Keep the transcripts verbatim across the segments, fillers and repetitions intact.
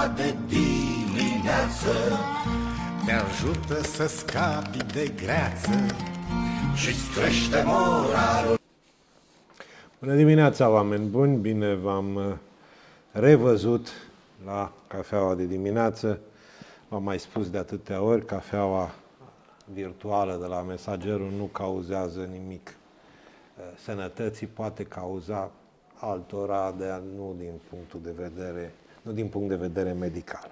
cafeaua de dimineață te ajută să scapi de greață și-ți crește moralul. Bună dimineața, oameni buni! Bine v-am revăzut la cafeaua de dimineață. V-am mai spus de atâtea ori, cafeaua virtuală de la Mesagerul nu cauzează nimic sănătății, poate cauza altora, dar nu din punctul de vedere, nu din punct de vedere medical.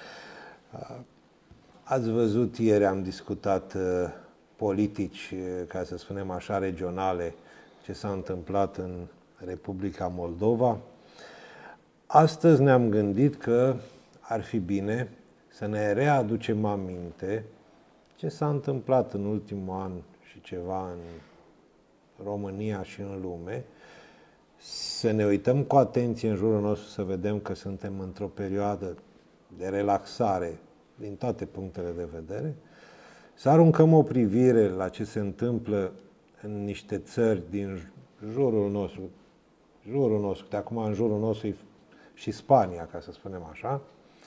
Ați văzut, ieri am discutat politici, ca să spunem așa, regionale, ce s-a întâmplat în Republica Moldova. Astăzi ne-am gândit că ar fi bine să ne readucem aminte ce s-a întâmplat în ultimul an și ceva în România și în lume, să ne uităm cu atenție în jurul nostru, să vedem că suntem într-o perioadă de relaxare din toate punctele de vedere, să aruncăm o privire la ce se întâmplă în niște țări din jurul nostru, jurul nostru, de acum în jurul nostru și Spania, ca să spunem așa,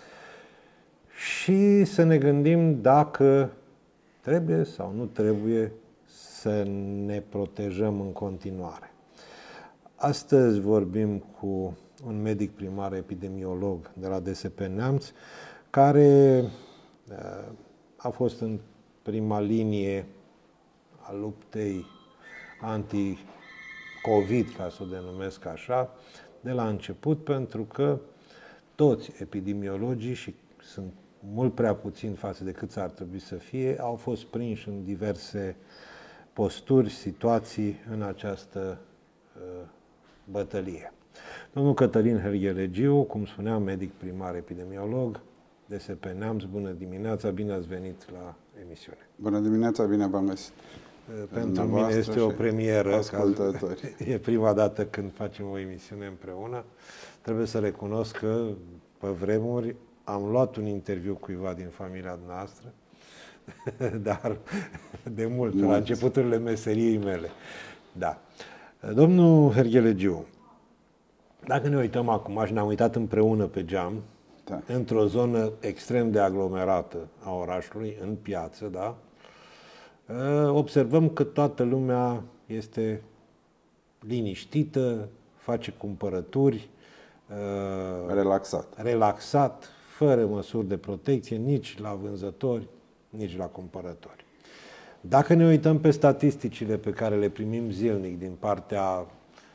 și să ne gândim dacă trebuie sau nu trebuie să ne protejăm în continuare. Astăzi vorbim cu un medic primar epidemiolog de la D S P Neamț, care a fost în prima linie a luptei anti-COVID, ca să o denumesc așa, de la început, pentru că toți epidemiologii, și sunt mult prea puțini față de cât ar trebui să fie, au fost prinși în diverse posturi, situații în această uh, bătălie. Domnul Cătălin Herghelegiu, cum spuneam, medic primar epidemiolog, D S P Neamț, bună dimineața, bine ați venit la emisiune. Bună dimineața, bine v-am găsit. Pentru mine este o premieră, e prima dată când facem o emisiune împreună. Trebuie să recunosc că, pe vremuri, am luat un interviu cuiva din familia noastră, dar de mult, Mulți. la începuturile meseriei mele. Da. Domnul Herghelegiu, dacă ne uităm acum și ne-am uitat împreună pe geam, da, într-o zonă extrem de aglomerată a orașului, în piață, da, observăm că toată lumea este liniștită, face cumpărături, relaxat, relaxat, fără măsuri de protecție, nici la vânzători, nici la cumpărători. Dacă ne uităm pe statisticile pe care le primim zilnic din partea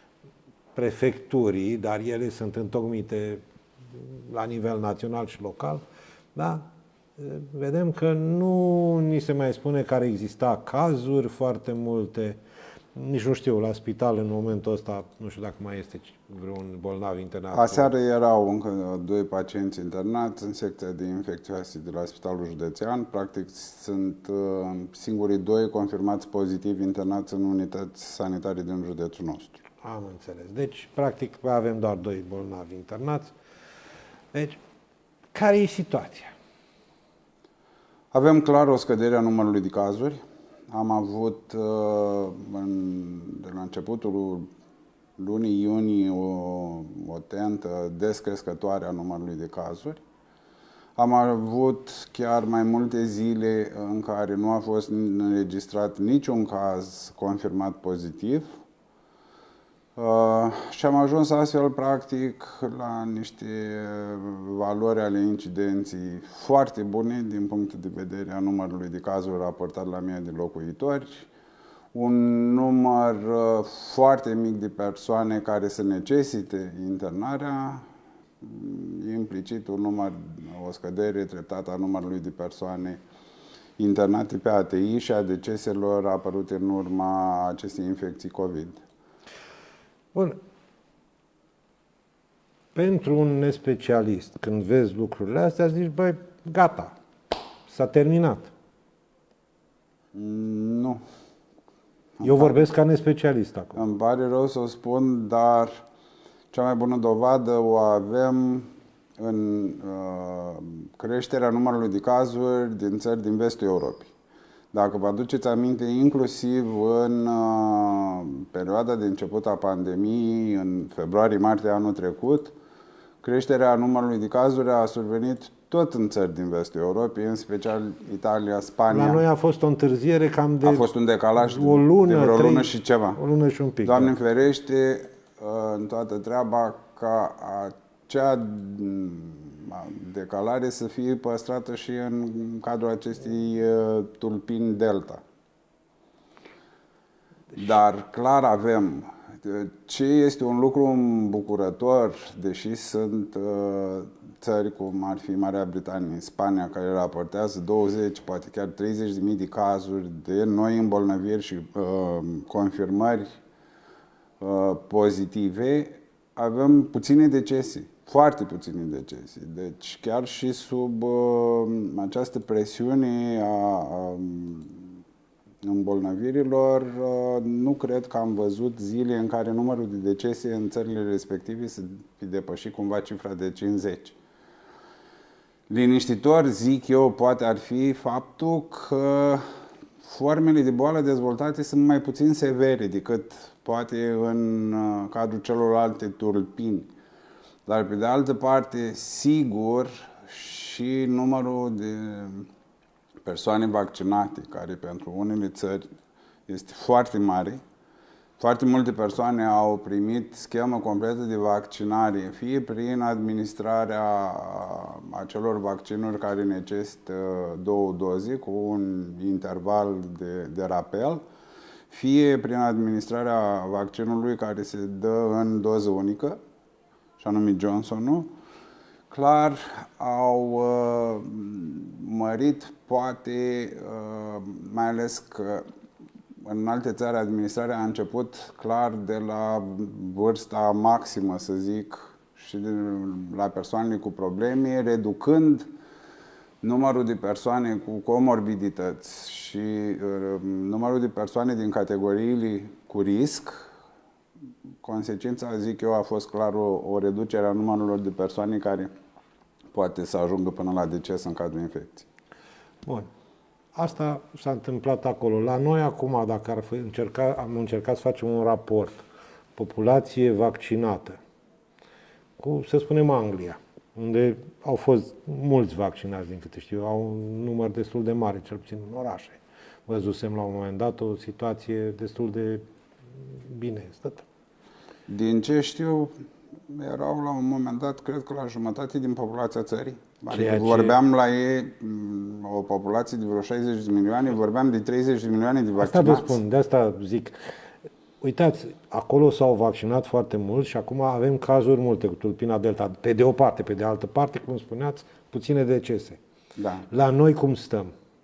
prefecturii, dar ele sunt întocmite la nivel național și local, da, vedem că nu ni se mai spune că ar exista cazuri foarte multe, nici nu știu, la spital în momentul ăsta, nu știu dacă mai este vreun bolnav internat. Aseară erau încă doi pacienți internați în secția de infecțioase de la Spitalul Județean. Practic sunt singurii doi confirmați pozitivi internați în unități sanitare din județul nostru. Am înțeles. Deci, practic, avem doar doi bolnavi internați. Deci, care e situația? Avem clar o scădere a numărului de cazuri. Am avut în, de la începutul lunii iunie o, o tentă descrescătoare a numărului de cazuri. Am avut chiar mai multe zile în care nu a fost înregistrat niciun caz confirmat pozitiv. Uh, și am ajuns astfel, practic, la niște valori ale incidenții foarte bune din punct de vedere a numărului de cazuri raportat la mie de locuitori, un număr uh, foarte mic de persoane care să necesite internarea, implicit un număr, o scădere treptată a numărului de persoane internate pe A T I și a deceselor apărute în urma acestei infecții COVID. Bun. Pentru un nespecialist, când vezi lucrurile astea, zici, băi, gata, s-a terminat. Nu. Eu vorbesc ca nespecialist acum. Îmi pare rău să o spun, dar cea mai bună dovadă o avem în uh, creșterea numărului de cazuri din țări din vestul Europei. Dacă vă aduceți aminte, inclusiv în uh, perioada de început a pandemiei, în februarie-martie anul trecut, creșterea numărului de cazuri a survenit tot în țări din vestul Europei, în special Italia, Spania. La noi a fost o întârziere cam de A fost un decalaj o lună, de vreo trei, lună și ceva. O lună și un pic. Doamne da. ferește, în toată treaba, ca acea decalare să fie păstrată și în cadrul acestei tulpini Delta. Dar clar avem. Ce este un lucru îmbucurător, deși sunt țări cum ar fi Marea Britanie, Spania, care raportează douăzeci, poate chiar treizeci de mii de cazuri de noi îmbolnăviri și uh, confirmări uh, pozitive, avem puține decesii, foarte puține decesii. Deci chiar și sub uh, această presiune a, a îmbolnăvirilor, uh, nu cred că am văzut zile în care numărul de decese în țările respective să fi depășit cumva cifra de cincizeci. Liniștitor, zic eu, poate ar fi faptul că formele de boală dezvoltate sunt mai puțin severe decât poate în cadrul celorlalte tulpini. Dar pe de altă parte, sigur, și numărul de persoane vaccinate, care pentru unele țări este foarte mare. Foarte multe persoane au primit schemă completă de vaccinare, fie prin administrarea acelor vaccinuri care necesită două doze cu un interval de, de rapel, fie prin administrarea vaccinului care se dă în doză unică, și anume Johnson-ul. Clar au uh, mărit, poate, uh, mai ales că în alte țări administrarea a început clar de la vârsta maximă, să zic, și de la persoanele cu probleme, reducând numărul de persoane cu comorbidități și uh, numărul de persoane din categoriile cu risc. Consecința, zic eu, a fost clar o, o reducere a numărului de persoane care poate să ajungă până la deces în cadrul infecției. Bun. Asta s-a întâmplat acolo. La noi acum, dacă ar încerca, am încercat să facem un raport, populație vaccinată, cu, să spunem, Anglia, unde au fost mulți vaccinați, din câte știu, au un număr destul de mare, cel puțin în orașe. Văzusem la un moment dat o situație destul de bine stătă. Din ce știu, erau la un moment dat, cred că la jumătate din populația țării. Adică ce... vorbeam la ei, o populație de vreo șaizeci de milioane, vorbeam de treizeci de milioane de vaccinați. Asta vă spun, de asta zic. Uitați, acolo s-au vaccinat foarte mult și acum avem cazuri multe cu tulpina Delta. Pe de o parte, pe de altă parte, cum spuneați, puține decese. Da. La noi cum stăm?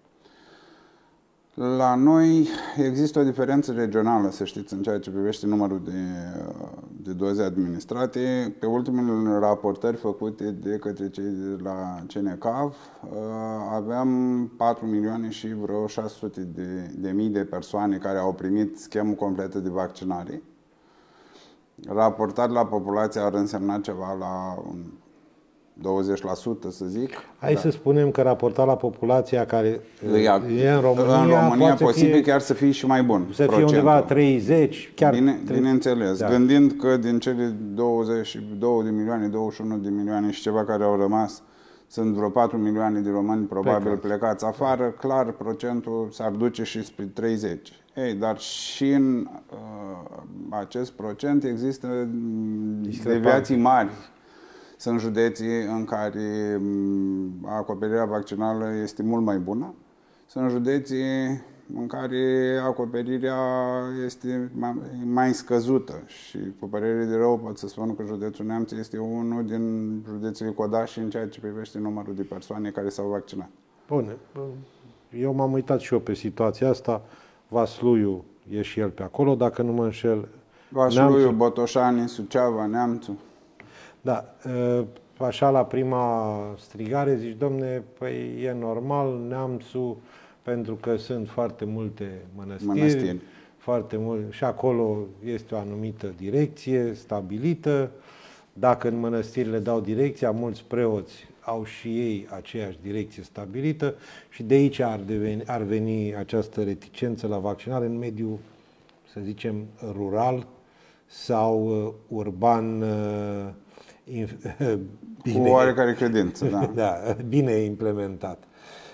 La noi există o diferență regională, să știți, în ceea ce privește numărul de, de doze administrate. Pe ultimele raportări făcute de către cei de la C N C A V, aveam patru milioane și vreo șase sute de, de mii de persoane care au primit schemă completă de vaccinare. Raportat la populație ar însemna ceva la douăzeci la sută, să zic. Hai da. să spunem că raportat la populația care e în România, în România posibil fie, chiar să fie și mai bun. Să fie undeva treizeci, chiar... Bine, bineînțeles. Da. Gândind că din cele douăzeci și două de milioane, douăzeci și unu de milioane și ceva care au rămas, sunt vreo patru milioane de români probabil plecați, plecați afară, clar procentul s-ar duce și spre treizeci. Ei, dar și în uh, acest procent există deviații mari. Sunt județii în care acoperirea vaccinală este mult mai bună. Sunt județii în care acoperirea este mai, mai scăzută. Și cu părere de rău pot să spun că județul Neamț este unul din județele codași în ceea ce privește numărul de persoane care s-au vaccinat. Bun. Eu m-am uitat și eu pe situația asta. Vasluiu e și el pe acolo, dacă nu mă înșel. Vasluiu, Neamțul... Botoșani, Suceava, Neamțul. Da, așa la prima strigare zici, domne, păi e normal, Neamțul, pentru că sunt foarte multe mănăstiri, mănăstiri. Foarte mult, și acolo este o anumită direcție stabilită. Dacă în mănăstirile dau direcția, mulți preoți au și ei aceeași direcție stabilită și de aici ar, deveni, ar veni această reticență la vaccinare în mediul, să zicem, rural sau urban bine, cu oarecare credință, da. Da, bine implementat.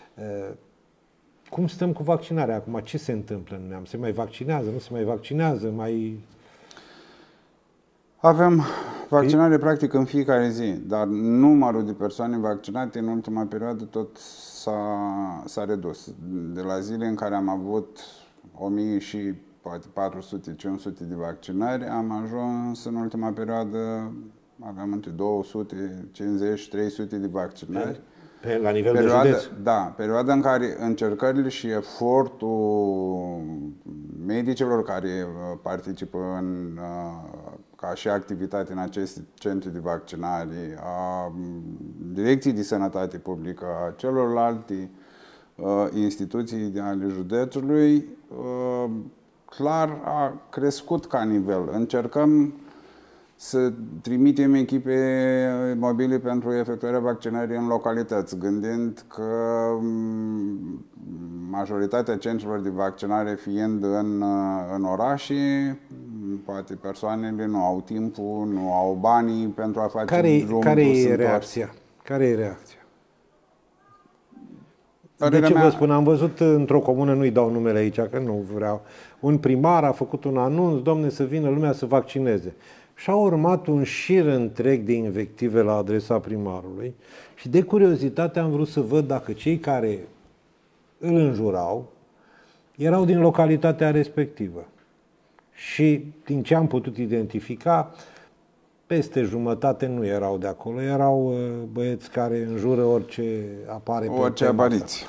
Cum stăm cu vaccinarea acum? Ce se întâmplă în neam? Se mai vaccinează? Nu se mai vaccinează? Mai... Avem vaccinare practic în fiecare zi, dar numărul de persoane vaccinate în ultima perioadă tot s-a, s-a redus. De la zile în care am avut o mie și poate patru sute cinci sute de vaccinări, am ajuns în ultima perioadă, aveam între două sute cincizeci trei sute de vaccinări. Pe, la nivel perioada, de județ? Da, perioada în care încercările și efortul medicilor care participă în, ca și activitate în aceste centre de vaccinare, a Direcției de Sănătate Publică, a celorlalte instituții ale județului, clar a crescut ca nivel. Încercăm să trimitem echipe mobile pentru efectuarea vaccinării în localități, gândind că majoritatea centrelor de vaccinare fiind în, în orașe, poate persoanele nu au timpul, nu au banii pentru a face care, drumul. Care e reacția? Care e reacția? De ce vă spun? Am văzut într-o comună, nu-i dau numele aici, că nu vreau, un primar a făcut un anunț, domne, să vină lumea să vaccineze. Și a urmat un șir întreg de invective la adresa primarului și de curiozitate am vrut să văd dacă cei care îl înjurau erau din localitatea respectivă. Și din ce am putut identifica, peste jumătate nu erau de acolo, erau băieți care înjură orice apare pe orice apariție.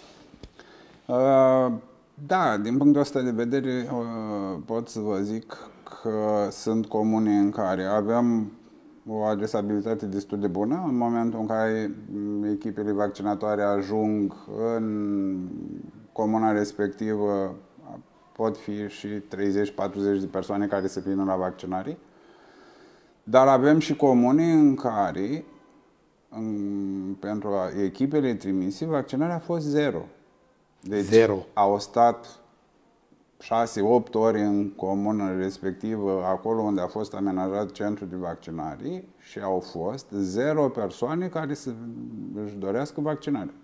Uh, da, din punctul ăsta de vedere uh, pot să vă zic că sunt comune în care avem o adresabilitate destul de bună în momentul în care echipele vaccinatoare ajung în comuna respectivă, pot fi și treizeci patruzeci de persoane care se vină la vaccinare. Dar avem și comune în care, în, pentru echipele trimise, vaccinarea a fost zero. Deci zero. Au stat șase opt ore în comună respectivă, acolo unde a fost amenajat centrul de vaccinare, și au fost zero persoane care să își dorească vaccinarea.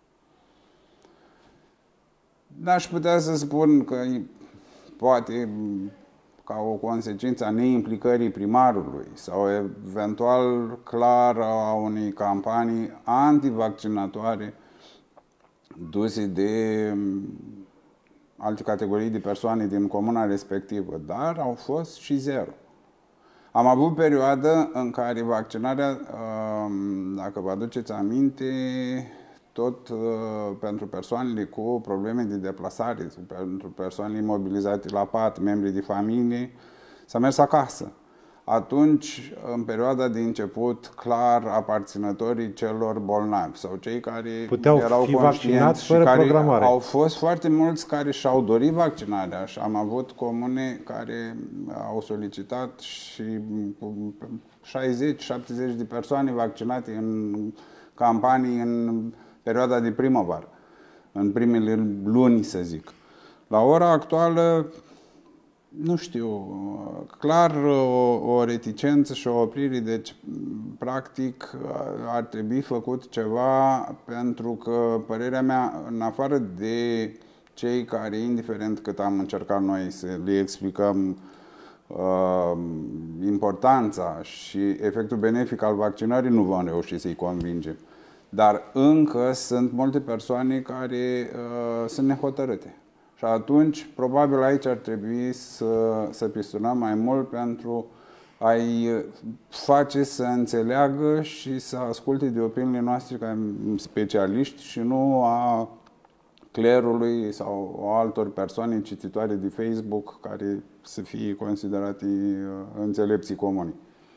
N-aș putea să spun că poate ca o consecință a neimplicării primarului sau eventual clar a unei campanii antivaccinatoare duse de alte categorii de persoane din comuna respectivă, dar au fost și zero. Am avut perioadă în care vaccinarea, dacă vă aduceți aminte, tot pentru persoanele cu probleme de deplasare, pentru persoanele imobilizate la pat, membrii de familie, s-a mers acasă. Atunci, în perioada de început, clar, aparținătorii celor bolnavi sau cei care puteau erau fi vaccinați și care programare. Au fost foarte mulți care și-au dorit vaccinarea și am avut comune care au solicitat și șaizeci șaptezeci de persoane vaccinate în campanii în perioada de primăvară, în primele luni, să zic. La ora actuală, nu știu, clar o, o reticență și o oprire, deci practic ar trebui făcut ceva, pentru că, părerea mea, în afară de cei care, indiferent cât am încercat noi să le explicăm uh, importanța și efectul benefic al vaccinării, nu vom reuși să-i convingem. Dar încă sunt multe persoane care uh, sunt nehotărâte. Și atunci, probabil aici ar trebui să, să pistonăm mai mult pentru a-i face să înțeleagă și să asculte de opiniile noastre ca specialiști și nu a clerului sau altor persoane cititoare de Facebook care să fie considerate înțelepții comuni.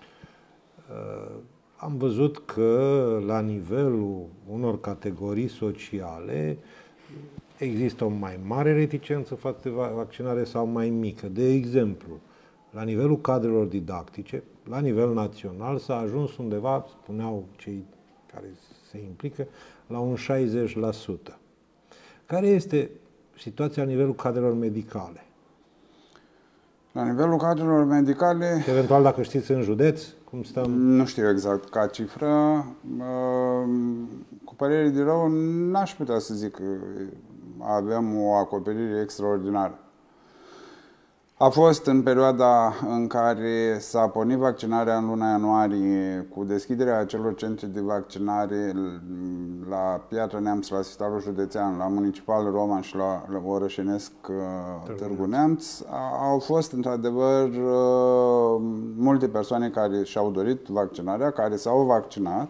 Am văzut că la nivelul unor categorii sociale există o mai mare reticență față de vaccinare sau mai mică. De exemplu, la nivelul cadrelor didactice, la nivel național, s-a ajuns undeva, spuneau cei care se implică, la un șaizeci la sută. Care este situația la nivelul cadrelor medicale? La nivelul cadrelor medicale... Eventual, dacă știți, în județ, cum stăm? Nu știu exact ca cifră. Cu părere de rău, n-aș putea să zic că avem o acoperire extraordinară. A fost în perioada în care s-a pornit vaccinarea în luna ianuarie, cu deschiderea acelor centre de vaccinare la Piatra Neamț, la Spitalul Județean, la Municipal Roman și la, la Orășenesc Târgu Neamț, au fost într-adevăr multe persoane care și-au dorit vaccinarea, care s-au vaccinat.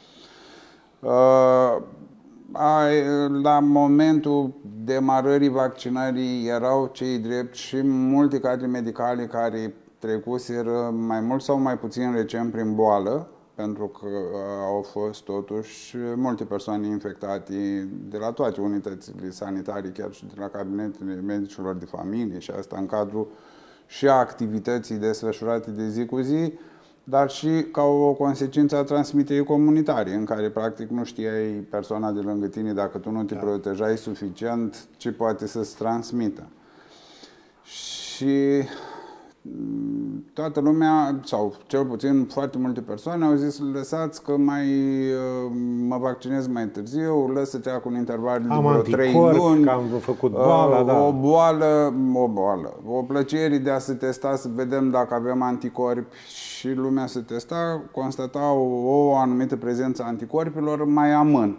La momentul demarării vaccinării erau cei drept și multe cadre medicale care trecuseră mai mult sau mai puțin recent prin boală, pentru că au fost totuși multe persoane infectate de la toate unitățile sanitare, chiar și de la cabinetele medicilor de familie, și asta în cadrul și a activității desfășurate de zi cu zi, dar și ca o consecință a transmiterii comunitare, în care practic nu știai persoana de lângă tine, dacă tu nu te da. protejai suficient, ce poate să-ți transmită. Și toată lumea, sau cel puțin foarte multe persoane, au zis: lăsați că mai mă vaccinez mai târziu, lăsă-te cu un interval de vreo trei luni, că am făcut boala, da. o boală, o boală, o plăcere de a se testa, să vedem dacă avem anticorpi, și lumea se testa, constata o, o anumită prezență a anticorpilor, mai amân.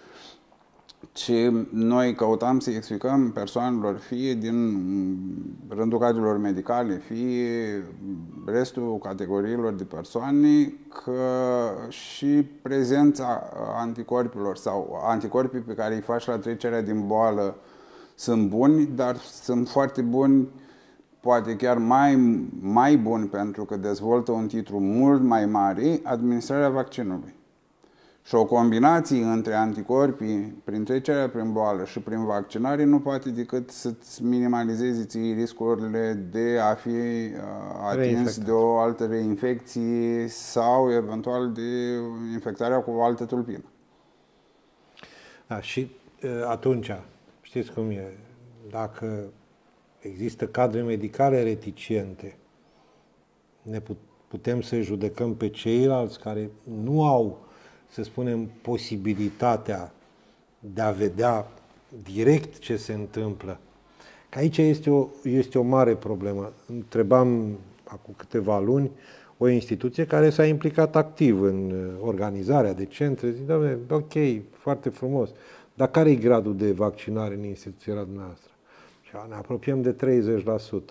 Și noi căutam să explicăm persoanelor, fie din rândul cadrelor medicale, fie restul categoriilor de persoane, că și prezența anticorpilor sau anticorpii pe care îi faci la trecerea din boală sunt buni, dar sunt foarte buni, poate chiar mai, mai buni, pentru că dezvoltă un titlu mult mai mare, administrarea vaccinului. Și o combinație între anticorpii prin trecerea prin boală și prin vaccinare nu poate decât să-ți minimalizeze ție riscurile de a fi atins de o altă reinfecție sau eventual de infectarea cu o altă tulpină. Da, și atunci, știți cum e, dacă există cadre medicale reticente, ne putem să judecăm pe ceilalți care nu au, să spunem, posibilitatea de a vedea direct ce se întâmplă. Că aici este o, este o mare problemă. Întrebam acum câteva luni o instituție care s-a implicat activ în organizarea de centre. Zic: doamne, ok, foarte frumos, dar care e gradul de vaccinare în instituția dumneavoastră? Și ne apropiem de treizeci la sută.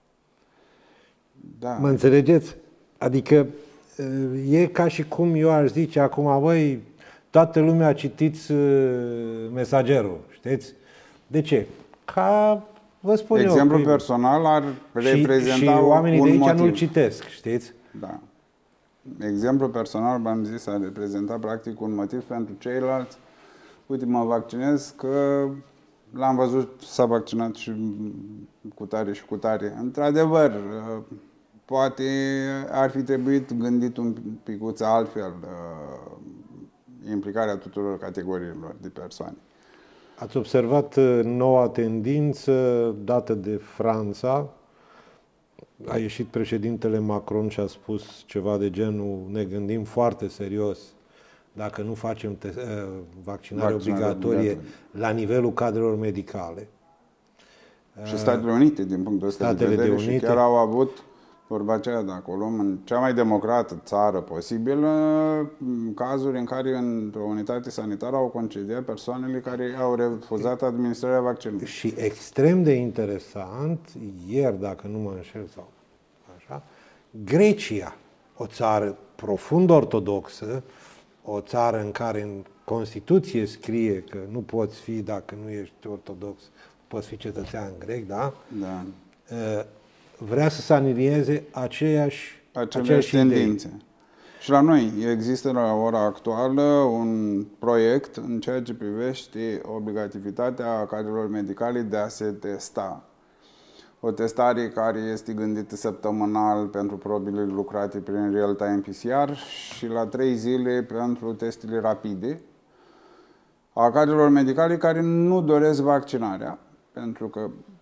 Da. Mă înțelegeți? Adică e ca și cum eu aș zice acum: băi, toată lumea citiți Mesagerul, știți? De ce? Ca, vă spun eu... Exemplu personal ar reprezenta și, și oamenii de aici motiv. nu-l citesc, știți? Da. Exemplu personal, v-am zis, ar reprezenta practic un motiv pentru ceilalți. Uite, mă vaccinez că l-am văzut, s-a vaccinat și cu tare și cu tare. Într-adevăr, poate ar fi trebuit gândit un picuț altfel uh, implicarea tuturor categoriilor de persoane. Ați observat noua tendință dată de Franța? A ieșit președintele Macron și a spus ceva de genul: ne gândim foarte serios dacă nu facem vaccinare, vaccinare obligatorie, obligatorie la nivelul cadrelor medicale. Și Statele Unite, din punctul ăsta de vedere, de Unite, și chiar au avut vorba aceea de acolo, în cea mai democrată țară posibilă, cazuri în care într-o unitate sanitară au concediat persoanele care au refuzat administrarea vaccinului. Și extrem de interesant, ieri, dacă nu mă înșel sau așa, Grecia, o țară profund ortodoxă, o țară în care în Constituție scrie că nu poți fi, dacă nu ești ortodox, poți fi cetățean grec, da? Da. Vrea să se alinieze aceeași, aceleași tendințe. Idei. Și la noi există la ora actuală un proiect în ceea ce privește obligativitatea cadrelor medicale de a se testa. O testare care este gândită săptămânal pentru probele lucrate prin real-time P C R și la trei zile pentru testele rapide a cadrelor medicale care nu doresc vaccinarea, pentru că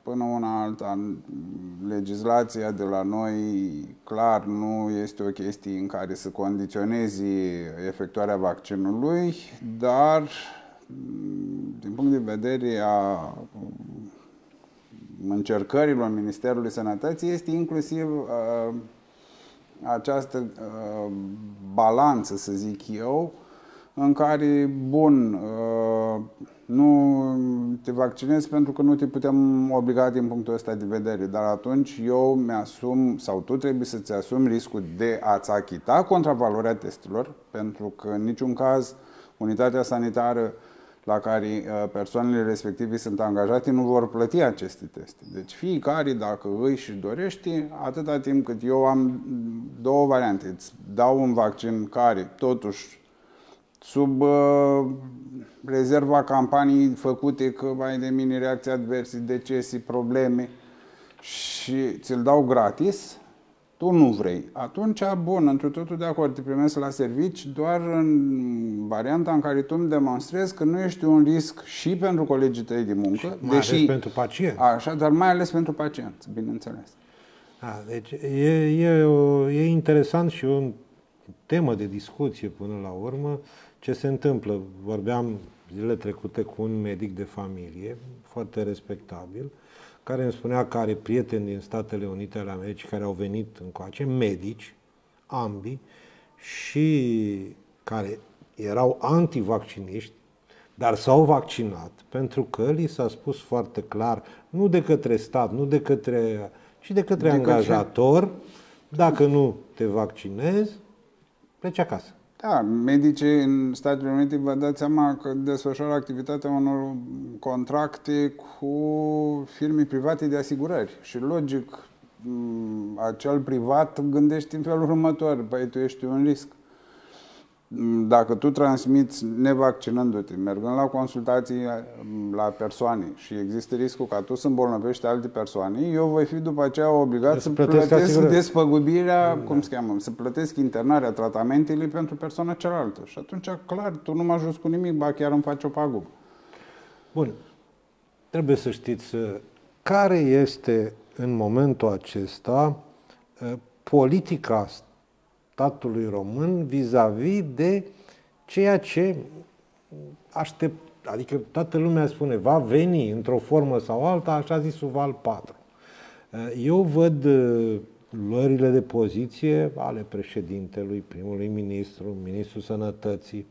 până una alta, legislația de la noi, clar, nu este o chestie în care să condiționezi efectuarea vaccinului, dar, din punct de vedere a încercărilor Ministerului Sănătății, este inclusiv uh, această uh, balanță, să zic eu, în care, bun, uh, nu te vaccinezi pentru că nu te putem obliga din punctul ăsta de vedere, dar atunci eu mi-asum, sau tu trebuie să-ți asumi riscul de a-ți achita contravaloarea testelor, pentru că în niciun caz unitatea sanitară la care persoanele respective sunt angajate nu vor plăti aceste teste. Deci fiecare, dacă își dorește, atâta timp cât eu am două variante, îți dau un vaccin care totuși sub uh, rezerva campanii făcute că vai de mine reacții adverse, decesii, probleme și ți-l dau gratis, tu nu vrei. Atunci, bun, într totul de acord, te primesc la servici doar în varianta în care tu îmi demonstrezi că nu ești un risc și pentru colegii tăi de muncă, mai deși, ales pentru pacient. Așa, dar mai ales pentru pacient, bineînțeles. A, deci e, e, o, e interesant și o temă de discuție până la urmă ce se întâmplă. Vorbeam zilele trecute cu un medic de familie, foarte respectabil, care îmi spunea că are prieteni din Statele Unite ale Americii care au venit încoace, medici, ambii, și care erau antivacciniști, dar s-au vaccinat pentru că li s-a spus foarte clar, nu de către stat, nu de către, ci de către de angajator, către... dacă nu te vaccinezi, pleci acasă. Da, medicii în Statele Unite, vă dați seama că desfășoară activitatea unor contracte cu firme private de asigurări. Și logic, acel privat gândește în felul următor, păi tu ești un risc. Dacă tu transmiți nevaccinându-te, mergând la consultații la persoane și există riscul ca tu să îmbolnăvești alte persoane, eu voi fi după aceea obligat să plătesc, plătesc despăgubirea, cum se cheamă, să plătesc internarea, tratamentele pentru persoana cealaltă. Și atunci, clar, tu nu mă ajuți cu nimic, ba chiar îmi faci o pagubă. Bun. Trebuie să știți care este în momentul acesta politica statului român vis-a-vis de ceea ce aștept, adică toată lumea spune, va veni într-o formă sau alta, așa zisul val patru. Eu văd luările de poziție ale președintelui, primului ministru, ministrul sănătății.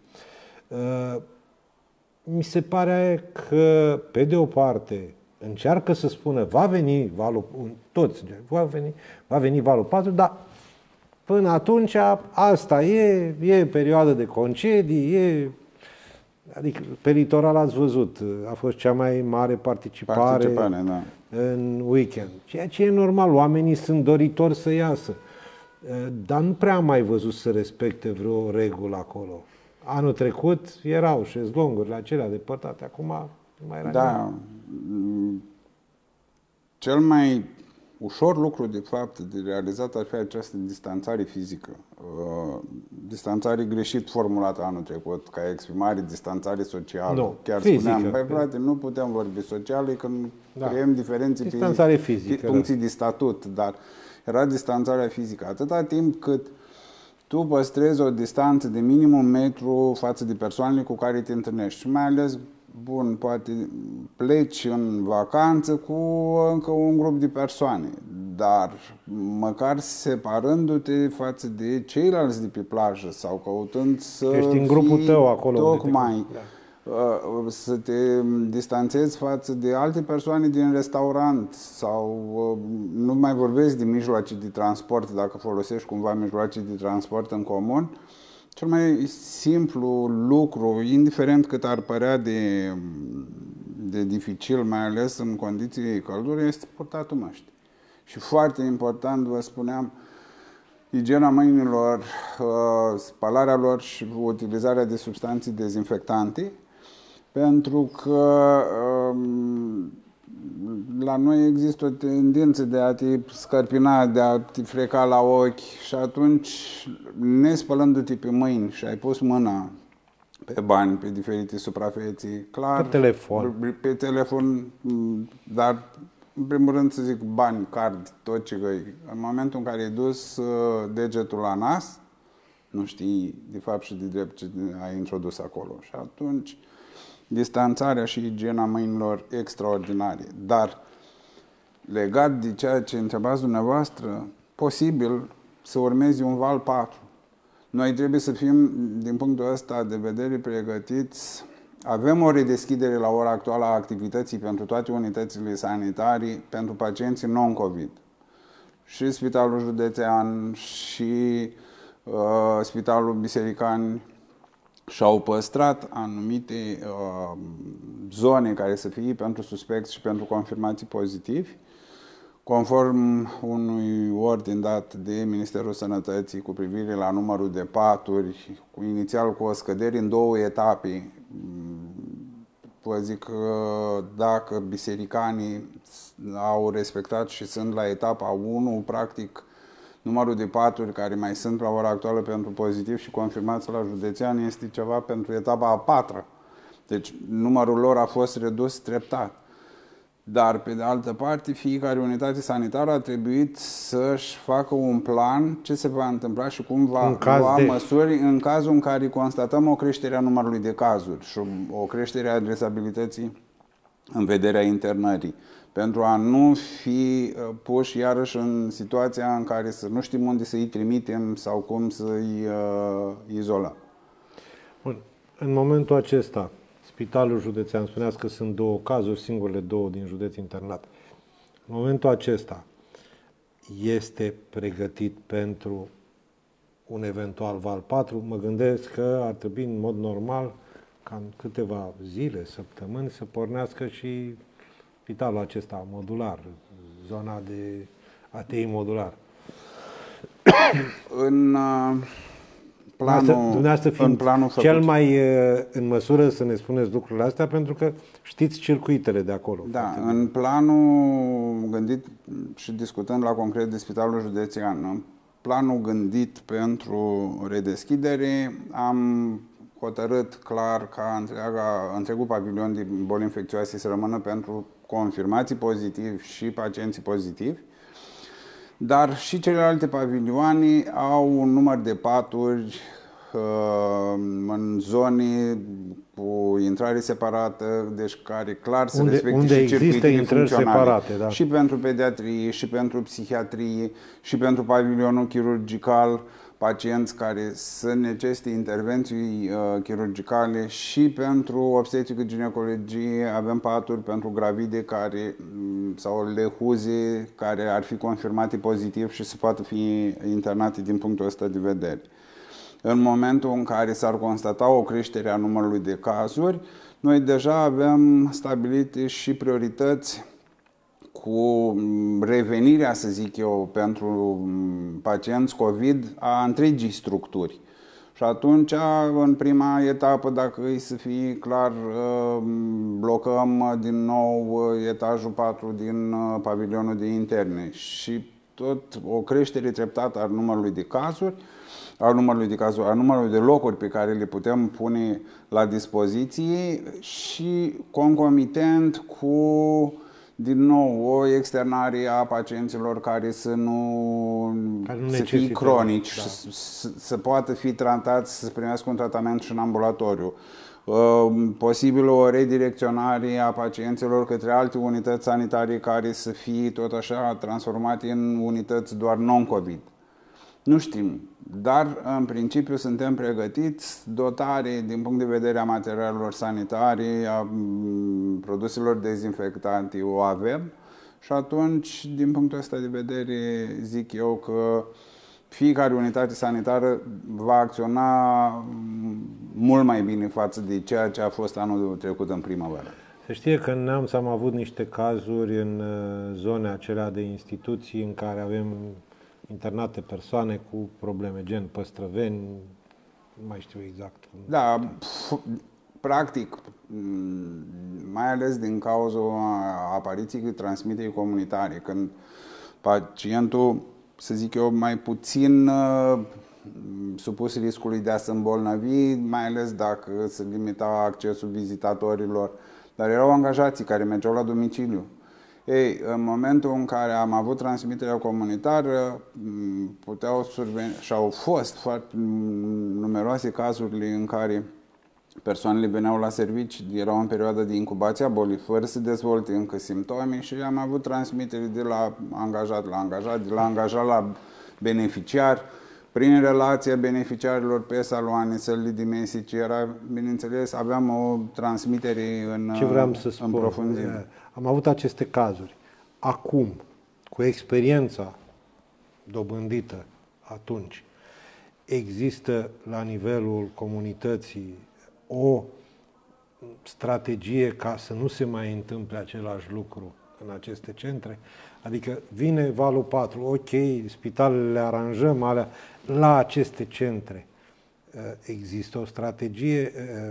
Mi se pare că, pe de o parte, încearcă să spună, va veni valul, toți, va veni, va veni valul patru, dar până atunci, asta e, e perioadă de concedii, e... Adică pe litoral ați văzut, a fost cea mai mare participare, participare da. în weekend. Ceea ce e normal, oamenii sunt doritori să iasă. Dar nu prea am mai văzut să respecte vreo regulă acolo. Anul trecut erau șezlongurile acelea depărtate, acum nu mai era Da. Nimic. Cel mai ușor lucru, de fapt, de realizat ar fi această distanțare fizică. Uh, distanțare greșit formulată anul trecut, ca exprimare, distanțare socială. Nu, Chiar fizică. spuneam, băi frate, nu putem vorbi socială, că Da. creăm diferențe Distanțare pe fizică, funcții da. de statut, dar era distanțarea fizică. Atâta timp cât tu păstrezi o distanță de minim un metru față de persoanele cu care te întâlnești și mai ales, bun, poate pleci în vacanță cu încă un grup de persoane, dar măcar separându-te față de ceilalți de pe plajă sau căutând să Ești în grupul fii tău acolo tocmai da. să te distanțezi față de alte persoane din restaurant sau nu mai vorbesc de mijloace de transport, dacă folosești cumva mijloace de transport în comun. Cel mai simplu lucru, indiferent cât ar părea de, de dificil, mai ales în condiții căldură, este purtatul măști. Și foarte important, vă spuneam, igiena mâinilor, spălarea lor și utilizarea de substanțe dezinfectante, pentru că la noi există o tendință de a te scărpina, de a te freca la ochi și atunci, nespălându-te pe mâini și ai pus mâna pe bani, pe diferite suprafețe, clar, Pe telefon. Pe telefon, dar în primul rând să zic bani, card, tot ce găi. În momentul în care ai dus degetul la nas, nu știi de fapt și de drept ce ai introdus acolo. Și atunci distanțarea și igiena mâinilor extraordinare. Dar legat de ceea ce întrebați dumneavoastră, posibil să urmezi un val patru. Noi trebuie să fim, din punctul ăsta de vedere, pregătiți. Avem o redeschidere la ora actuală a activității pentru toate unitățile sanitare pentru pacienții non-COVID. Și Spitalul Județean și uh, Spitalul Biserican și-au păstrat anumite uh, zone care să fie pentru suspecți și pentru confirmații pozitivi, conform unui ordin dat de Ministerul Sănătății cu privire la numărul de paturi, cu inițial cu o scădere în două etape. Vă zic că dacă bisericanii au respectat și sunt la etapa unu, practic numărul de paturi care mai sunt la ora actuală pentru pozitiv și confirmați la județean este ceva pentru etapa a patra. Deci numărul lor a fost redus treptat. Dar, pe de altă parte, fiecare unitate sanitară a trebuit să-și facă un plan ce se va întâmpla și cum va lua de... măsuri în cazul în care constatăm o creștere a numărului de cazuri și o creștere a adresabilității în vederea internării. Pentru a nu fi puși iarăși în situația în care să nu știm unde să-i trimitem sau cum să-i uh, izolăm. Bun. În momentul acesta, Spitalul Județean, spuneați că sunt două cazuri, singurele două din județ internat. În momentul acesta este pregătit pentru un eventual val patru? Mă gândesc că ar trebui în mod normal ca în câteva zile, săptămâni, să pornească și spitalul acesta modular, zona de A T I modular. În planul, dumneavoastră fiind în planul făcut. Cel mai în măsură să ne spuneți lucrurile astea, pentru că știți circuitele de acolo. Da, în planul gândit și discutând la concret de Spitalul Județean, planul gândit pentru redeschidere, am hotărât clar ca întreaga, întregul pavilion de boli infecțioase să rămână pentru confirmații pozitivi și pacienții pozitivi, dar și celelalte pavilioane au un număr de paturi uh, în zone cu intrare separată, deci care clar să unde, respecte unde și circuitele funcționale. Separate, da. Și pentru pediatrie, și pentru psihiatrie, și pentru pavilionul chirurgical, pacienți care să necesite intervenții uh, chirurgicale, și pentru obstetrică ginecologie avem paturi pentru gravide care, sau lehuze care ar fi confirmate pozitiv și să poată fi internate din punctul ăsta de vedere. În momentul în care s-ar constata o creștere a numărului de cazuri, noi deja avem stabilite și priorități cu revenirea, să zic eu, pentru pacienți COVID a întregii structuri. Și atunci, în prima etapă, dacă îi să fie clar, blocăm din nou etajul patru din pavilionul de interne și tot o creștere treptată a numărului de cazuri, al numărului de cazuri, al numărului de locuri pe care le putem pune la dispoziție și concomitent cu, din nou, o externare a pacienților care să nu, care nu să fie cronici, da. să, să poată fi tratați, să primească un tratament și în ambulatoriu. Posibil o redirecționare a pacienților către alte unități sanitare care să fie tot așa transformate în unități doar non-COVID. Nu știm, dar în principiu suntem pregătiți, dotare din punct de vedere a materialelor sanitare, a produselor dezinfectante o avem și atunci, din punctul ăsta de vedere, zic eu că fiecare unitate sanitară va acționa mult mai bine față de ceea ce a fost anul trecut în primăvară. Se știe că în Neamț am avut niște cazuri în zone acelea de instituții în care avem internate persoane cu probleme gen Păstrăveni, nu mai știu exact. Da, practic, mai ales din cauza apariției transmiterii comunitare, când pacientul, să zic eu, mai puțin supus riscului de a se îmbolnăvi, mai ales dacă se limita accesul vizitatorilor, dar erau angajații care mergeau la domiciliu. Ei, în momentul în care am avut transmiterea comunitară, puteau surveni și au fost foarte numeroase cazurile în care persoanele veneau la servici, erau în perioada de incubație a bolii, fără să dezvolte încă simptome și am avut transmitere de la angajat la angajat, de la angajat la beneficiar, prin relația beneficiarilor pe saloane, sălile de mesici, era, bineînțeles, aveam o transmitere în, Ce vreau să spun, în profunzime. Am avut aceste cazuri. Acum, cu experiența dobândită atunci, există la nivelul comunității o strategie ca să nu se mai întâmple același lucru în aceste centre? Adică vine valul patru, ok, spitalele le aranjăm, alea, la aceste centre există o strategie,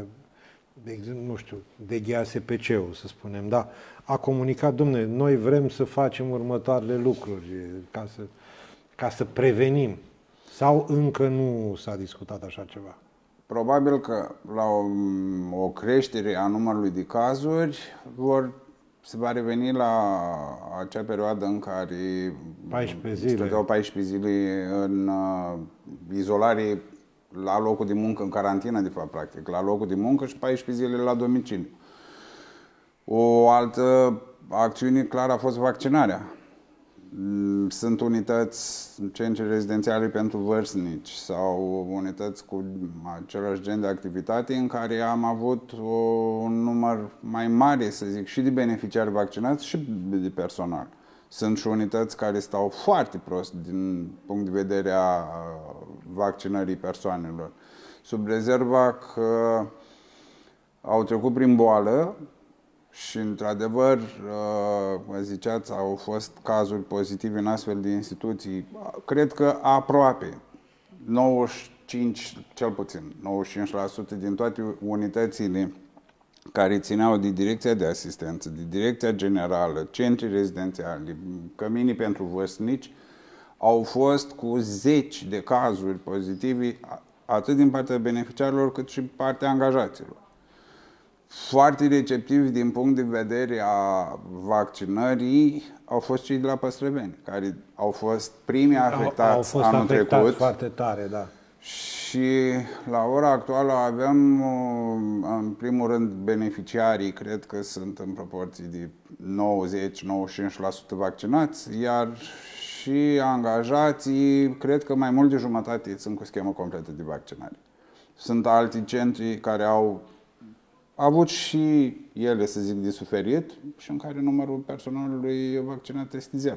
nu știu, de G A S P C-ul, să spunem, da, a comunicat, dom'le, noi vrem să facem următoarele lucruri ca să, ca să prevenim. Sau încă nu s-a discutat așa ceva? Probabil că la o, o creștere a numărului de cazuri vor, se va reveni la acea perioadă în care paisprezece zile. Stăteau paisprezece zile în uh, izolare la locul de muncă, în carantină, de fapt, practic, la locul de muncă și paisprezece zile la domiciliu. O altă acțiune clară a fost vaccinarea. Sunt unități, centre rezidențiale pentru vârstnici sau unități cu același gen de activitate în care am avut o, un număr mai mare, să zic, și de beneficiari vaccinați și de personal. Sunt și unități care stau foarte prost din punct de vedere a vaccinării persoanelor. Sub rezerva că au trecut prin boală și, într-adevăr, vă ziceați, au fost cazuri pozitive în astfel de instituții. Cred că aproape nouăzeci și cinci, cel puțin, nouăzeci și cinci la sută din toate unitățile care țineau de direcția de asistență, de direcția generală, centri rezidențiali, căminii pentru vârstnici, au fost cu zeci de cazuri pozitive, atât din partea beneficiarilor, cât și partea angajaților. Foarte receptivi din punct de vedere a vaccinării au fost cei de la Păstrăveni, care au fost primii afectați au, au fost anul afectați trecut. foarte tare, da. Și la ora actuală avem, în primul rând, beneficiarii, cred că sunt în proporții de nouăzeci la nouăzeci și cinci la sută vaccinați, iar și angajații, cred că mai mult de jumătate sunt cu schemă completă de vaccinare. Sunt alte centri care au avut și ele, să zic, de suferit și în care numărul personalului vaccinat este zero.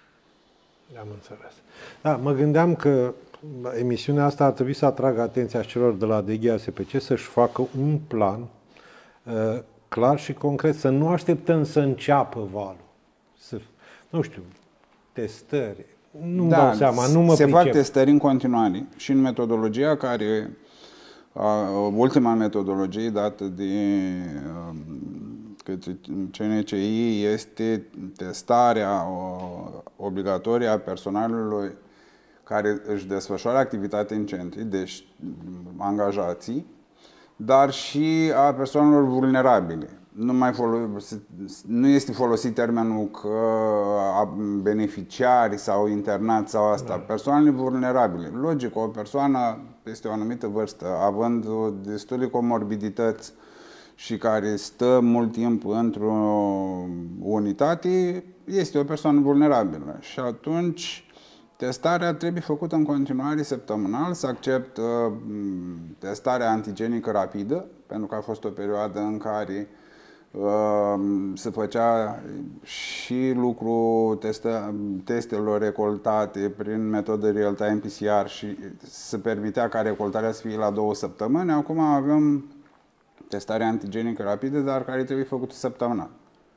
Am înțeles. Da, mă gândeam că emisiunea asta ar trebui să atragă atenția celor de la D G A S P C să-și facă un plan uh, clar și concret, să nu așteptăm să înceapă valul. Să, nu știu, testări, nu-mi da, dau seama, nu mă se pricep. fac testări în continuare și în metodologia care, uh, ultima metodologie dată de uh, către C N C I este testarea uh, obligatorie a personalului care își desfășoară activitate în centri, deci angajații, dar și a persoanelor vulnerabile. Nu, mai folosi, nu este folosit termenul că beneficiari sau internați sau asta. Da. Persoanele vulnerabile. Logic, o persoană peste o anumită vârstă, având destule comorbidități și care stă mult timp într-o unitate, este o persoană vulnerabilă. Și atunci testarea trebuie făcută în continuare săptămânal, să accept uh, testarea antigenică rapidă, pentru că a fost o perioadă în care uh, se făcea și lucru testă, testelor recoltate prin metodă real-time P C R și se permitea ca recoltarea să fie la două săptămâni. Acum avem testarea antigenică rapidă, dar care trebuie făcută săptămânal.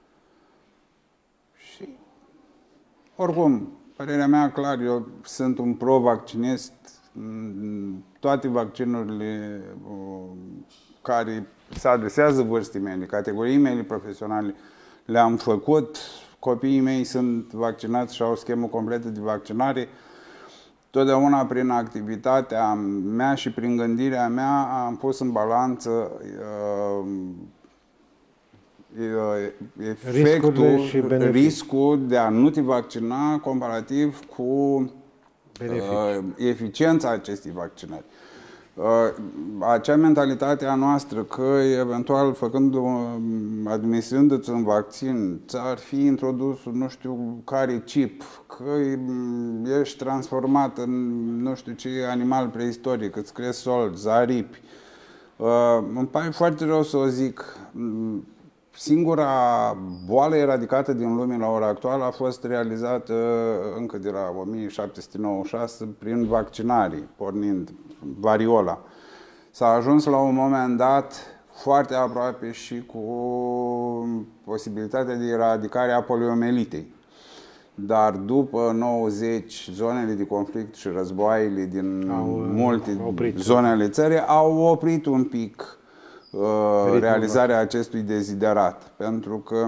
Și oricum, părerea mea, clar, eu sunt un pro-vaccinist. Toate vaccinurile care se adresează vârstii mele, categoriei mele profesionale, le-am făcut. Copiii mei sunt vaccinați și au o schemă completă de vaccinare. Totdeauna prin activitatea mea și prin gândirea mea am pus în balanță uh, efectul, și riscul de a nu te vaccina comparativ cu uh, eficiența acestei vaccinări. Uh, acea mentalitate a noastră că eventual făcând, administrându-ți un vaccin, ți-ar fi introdus nu știu care chip, că ești transformat în nu știu ce animal preistoric, îți crezi solzi, aripi. Uh, îmi pare foarte rău să o zic. Singura boală eradicată din lume la ora actuală a fost realizată încă de la o mie șapte sute nouăzeci și șase prin vaccinare, pornind variola. S-a ajuns la un moment dat foarte aproape și cu posibilitatea de eradicare a poliomelitei. Dar după nouăzeci, zonele de conflict și războaiele din au, multe oprit. zone ale țării au oprit un pic uh, realizarea acestui deziderat. Pentru că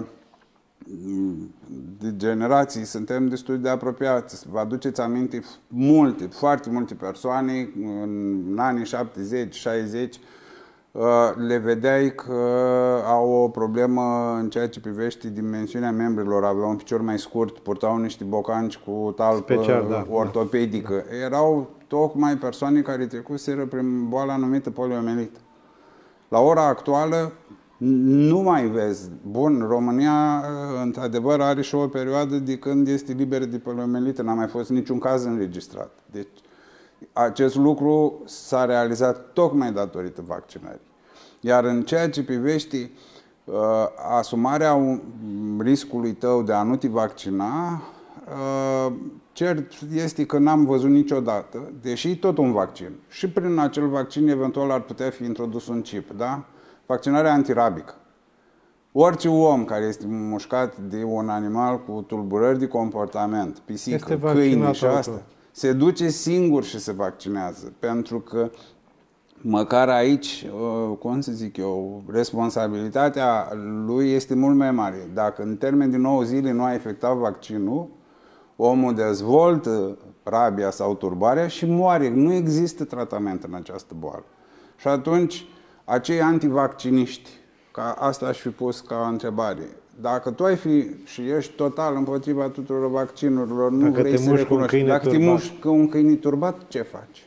de generații suntem destul de apropiați. Vă aduceți aminte, multe, foarte multe persoane în anii șaptezeci șaizeci le vedeai că au o problemă în ceea ce privește dimensiunea membrilor, aveau un picior mai scurt, purtau niște bocanci cu talpă Special, da, ortopedică. Da. Erau tocmai persoane care trecuseră prin boala numită poliomelită. La ora actuală nu mai vezi. Bun, România într-adevăr are și o perioadă de când este liberă de poliomelită, n-a mai fost niciun caz înregistrat. Deci acest lucru s-a realizat tocmai datorită vaccinării. Iar în ceea ce privește uh, asumarea un, riscului tău de a nu te vaccina, uh, cert este că n-am văzut niciodată, deși tot un vaccin, și prin acel vaccin eventual ar putea fi introdus un chip, da? Vaccinarea antirabică. Orice om care este mușcat de un animal cu tulburări de comportament, pisică, câine și asta, se duce singur și se vaccinează, pentru că măcar aici, cum să zic eu, responsabilitatea lui este mult mai mare. Dacă în termen de nouă zile nu a efectuat vaccinul, omul dezvoltă rabia sau turbarea și moare. Nu există tratament în această boală. Și atunci, acei antivacciniști, ca asta aș fi pus ca întrebare, dacă tu ai fi și ești total împotriva tuturor vaccinurilor, nu dacă vrei să recunoști, dacă te muști cu un câine turbat, ce faci?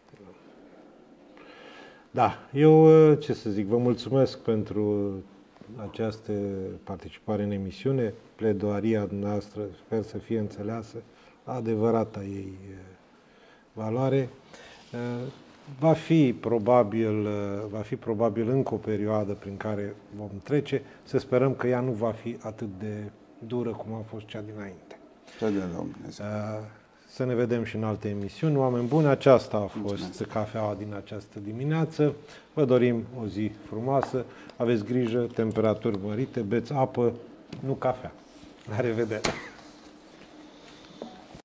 Da, eu ce să zic, vă mulțumesc pentru această participare în emisiune, pledoaria noastră, sper să fie înțeleasă, adevărata ei valoare. Va fi probabil, va fi probabil încă o perioadă prin care vom trece. Să sperăm că ea nu va fi atât de dură cum a fost cea dinainte. Să ne vedem și în alte emisiuni. Oameni buni, aceasta a fost Mulțumesc. cafeaua din această dimineață. Vă dorim o zi frumoasă. Aveți grijă, temperaturi mărite, beți apă, nu cafea. La revedere!